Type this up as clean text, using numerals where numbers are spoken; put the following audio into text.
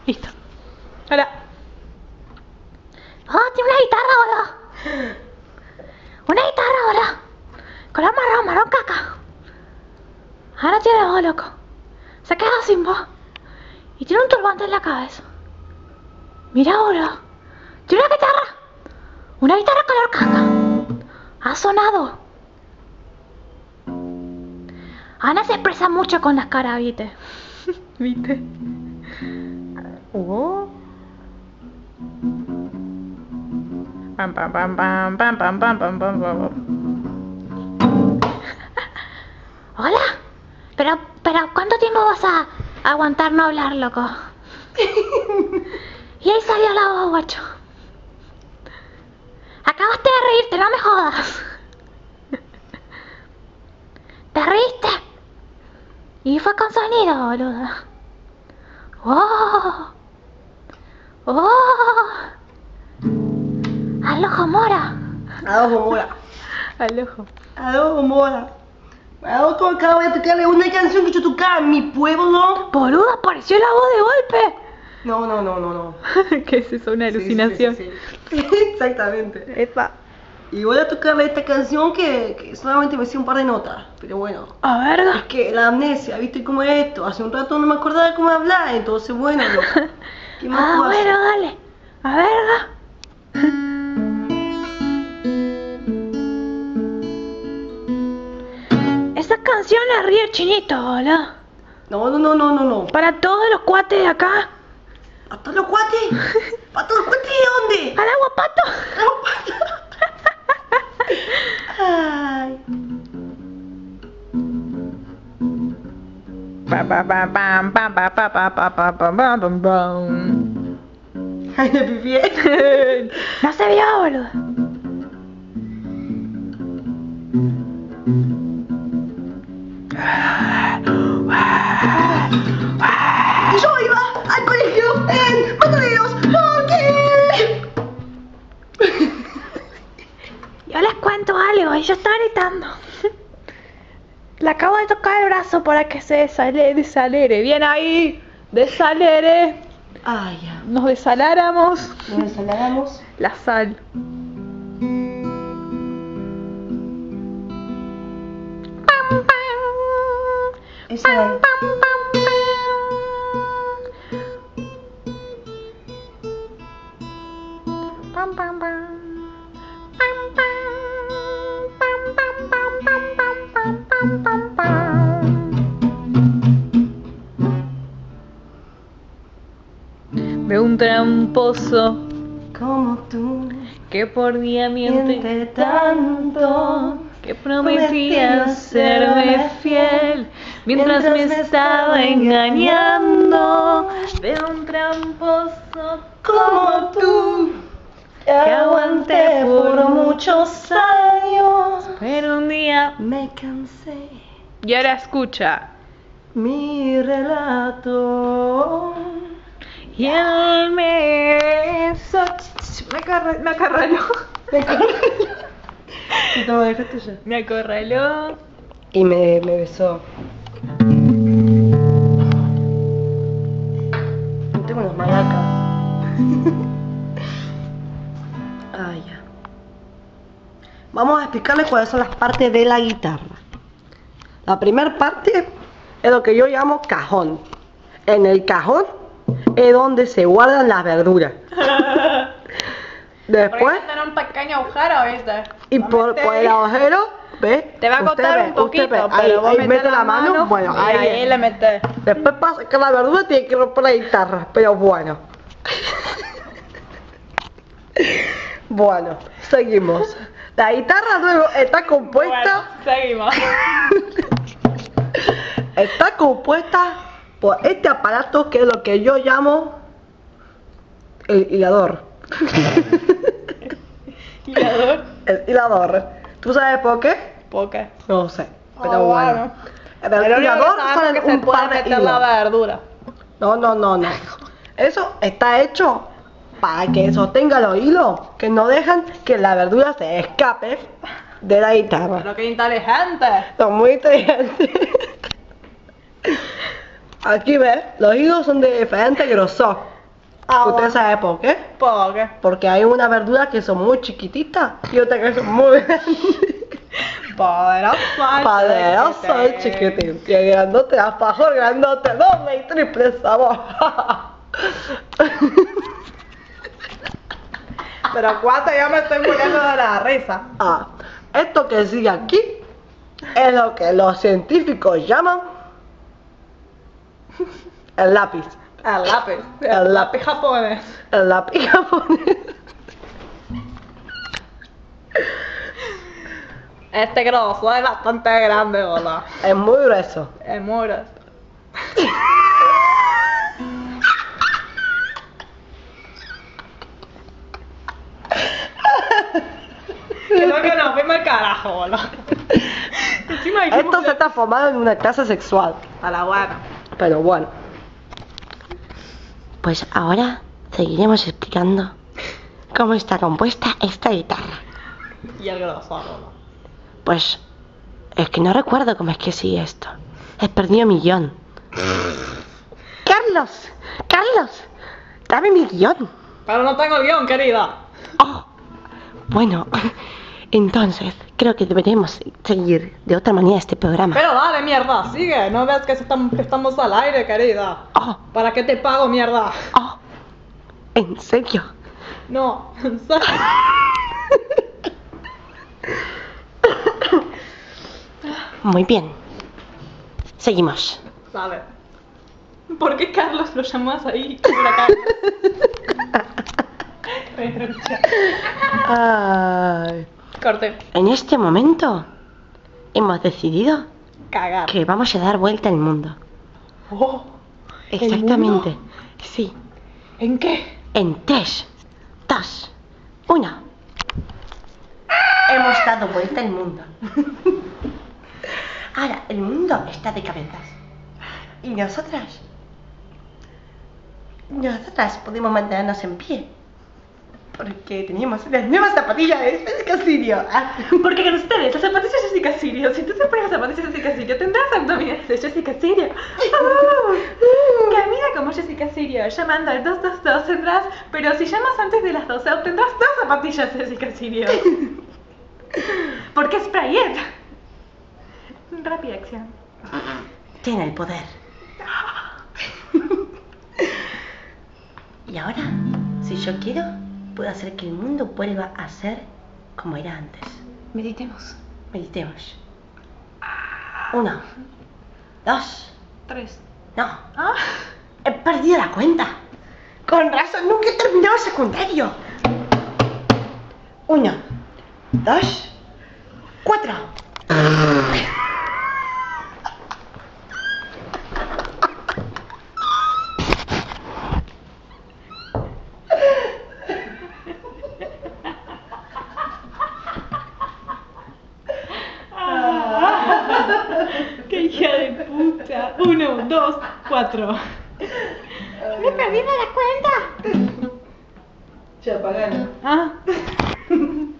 Listo. Hola. Oh, tiene una guitarra, boludo. Una guitarra, boludo. Color marrón, marrón caca. Ahora tiene voz, loco. Se queda sin voz. Y tiene un turbante en la cabeza. Mira, boludo. Tiene una guitarra. Una guitarra color caca. Ha sonado. Ana se expresa mucho con las caras, ¿viste? ¿Viste? Pam pam pam pam pam pam pam pam pam pam. Hola. Pero ¿cuánto tiempo vas a aguantar no hablar, loco? Y ahí salió la voz, guacho. Acabaste de reírte, no me jodas. ¿Te reíste? Y fue con sonido, boludo. ¡Oh! ¡Oh! ¡Al ojo mora! Al ojo mora. Al ojo. Al ojo mora. Acabo de tocarle una canción que yo tocaba en mi pueblo. Boludo, apareció la voz de golpe. No. ¿Qué es eso? ¿Una alucinación? Sí. Exactamente. Epa. Y voy a tocarle esta canción que solamente me sé un par de notas. Pero bueno. A ver. Es que la amnesia, ¿viste cómo es esto? Hace un rato no me acordaba cómo hablar, entonces bueno, loco. ¿Qué más puedo hacer? Bueno, dale. A ver. Esa canción la ríe el chinito, boludo. No. Para todos los cuates de acá. ¿Para todos los cuates? ¿Para todos los cuates de dónde? Al agua pato. Ay. Ay, me pifié. No se vio, boludo. Yo iba al colegio en Mataderos. ¿Por qué? Yo les cuento algo, ella está gritando. Le acabo de tocar el brazo para que se desalere. Bien ahí, desalere. Ay, ya. Nos desaláramos Nos desaláramos. la sal. Esa es. De un tramposo Como tú. que por día miente Miente tanto. que prometía serme fiel mientras me estaba engañando. De un tramposo Como tú. que aguanté por muchos años, pero un día Me cansé. y ahora escucha. Mi relato. Y él me besó. Me acorraló. No, dejaste ya. Me acorraló. Y me besó. Tengo unas malacas. Ay, ya. Vamos a explicarles cuáles son las partes de la guitarra. La primera parte es lo que yo llamo cajón. En el cajón es donde se guardan las verduras. Después, un pequeño agujero, ¿viste? y por el agujero, ¿ves? Te va a costar un poquito, pero vos ahí metés mete la mano, bueno, y ahí le metes. Después para sacar la verdura tiene que romper la guitarra, pero bueno. Bueno, seguimos. La guitarra luego está compuesta. Bueno, seguimos. Está compuesta por este aparato que es lo que yo llamo el hilador. ¿Hilador? El hilador. ¿Tú sabes por qué? Poca. No sé, pero bueno. En el Pero hilador que salen se un puede par de meter la hilos. verdura. No. Eso está hecho para que sostenga los hilos que no dejan que la verdura se escape de la guitarra. Pero qué inteligente. Son muy inteligentes. Aquí ves, los hilos son de diferente grosor. ¿Usted bueno. sabe por qué? ¿Por qué? Porque hay una verdura que son muy chiquititas y otra que son muy grandes. Poderoso el chiquitín. Y el grandote, alfajor grandote, doble y triple sabor. Pero cuánto ya me estoy muriendo de la risa. Ah, esto que sigue aquí es lo que los científicos llaman el lápiz. El lápiz. El lápiz. japonés. El lápiz japonés. Este grosso es bastante grande, ¿verdad? Es muy grueso. Es muy grueso. Creo que nos fuimos al carajo, ¿verdad? Encima dijimos Esto se está formando en una casa sexual. a la buena. Pero bueno. Pues ahora seguiremos explicando cómo está compuesta esta guitarra. Y el grosso, ¿verdad? Pues es que no recuerdo cómo es que sigue esto. He perdido mi guión. Carlos, Carlos, dame mi guión. Pero no tengo guión, querida. Oh, bueno, entonces creo que deberíamos seguir de otra manera este programa. Pero dale, mierda, sigue. No ves que estamos al aire, querida. Oh, ¿Para qué te pago, mierda? oh, ¿en serio? No, en serio. Muy bien. Seguimos. Dale. ¿Por qué Carlos lo llamás ahí? Por acá. Ay. Corte. En este momento hemos decidido Cagar. que vamos a dar vuelta al mundo. Oh, ¿el Exactamente. mundo? Sí. ¿En qué? En 3, 2, 1. Hemos dado vuelta al mundo. Ahora, el mundo está de cabezas. Y nosotras podemos mantenernos en pie. Porque teníamos unas nuevas zapatillas de Jessica Sirio. Porque con ustedes, las zapatillas de Jessica Sirio. Si tú te pones las zapatillas de Jessica Sirio, tendrás abdominales de Jessica Sirio. Camina como Jessica Sirio. Llamando al 222 tendrás. Pero si llamas antes de las 12, obtendrás 2 zapatillas de Jessica Sirio. Porque es Prayet. Rápida acción. Tiene el poder. Y ahora, si yo quiero, puedo hacer que el mundo vuelva a ser como era antes. Meditemos. Meditemos. 1, 2, 3. no. Ah. He perdido la cuenta. Con razón, nunca he terminado el secundario. 1, 2, 4. ¡Qué hija de puta! 1, 2, 4. ¡Me he perdido la cuenta! Se apagaron. Ah.